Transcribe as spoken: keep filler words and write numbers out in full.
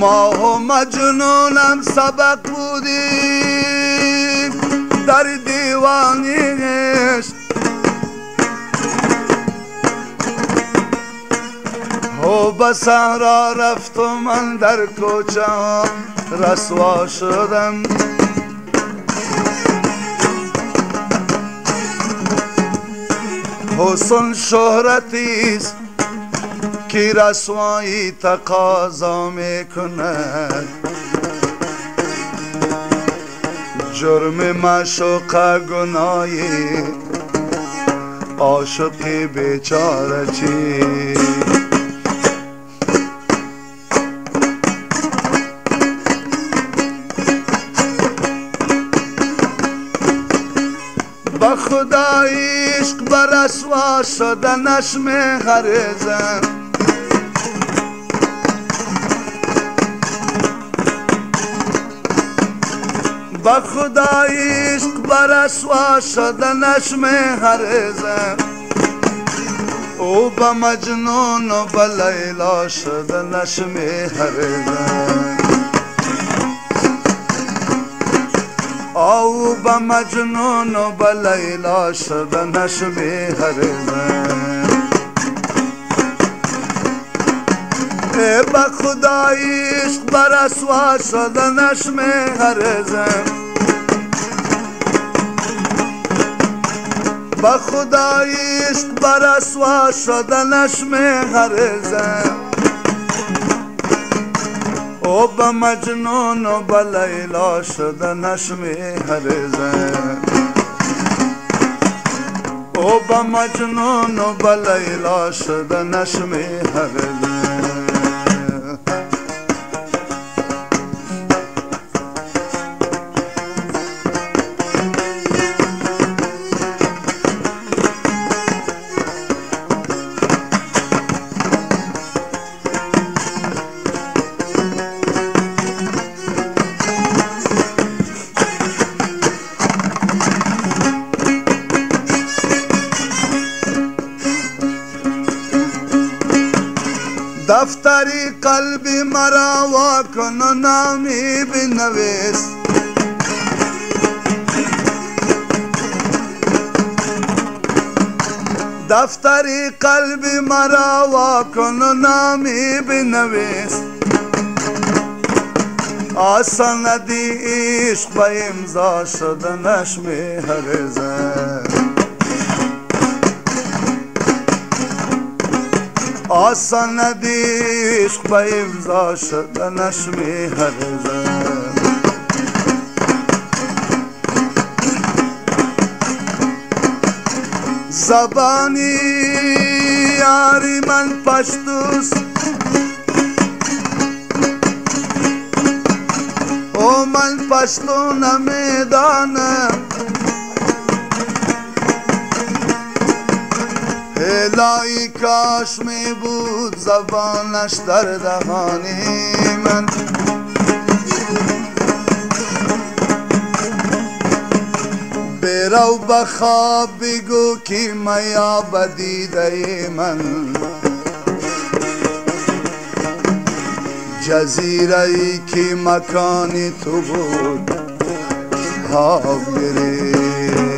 ما و مجنونم سبق بودیم در دیوانی عشق و به صحرا رفت و من در کوچه ها رسوا شدم حسن شهرتیست که رسوایی تقاضا میکند جرم معشوق گناهی عاشقی بیچاره چی با خدا عشق بر رسوا شدنش می‌غریزم با خدا عشق بر رسوا شدنش می‌غریزم او با مجنون و با لیلا شدنش می‌غریزم او با مجنون و با لیلا شدنش می‌غریزم ای با خدا عشق بر رسوا شدنش می‌غریزم با خدا عشق بر رسوا شدنش می‌غریزم او با مجنون و با لیلا شدنش می‌غریزم او با مجنون و با لیلا شدنش می‌غریزم دفتری قلبی مرا واکن و نامی بنویس دفتری قلبی مرا واکن و نامی بنویس آسان ندی عشق به امضا شدنش می‌غریزم آسان ندی عشق به امضا شدنش می‌غریزم زبانی یاری من پشتوست او من پشتو نمیدانم الهی کاش می بود زبانش در دهانی من برو بخواب بگو که میا بدیده من جزیره ای که مکانی تو بود خواب گرفت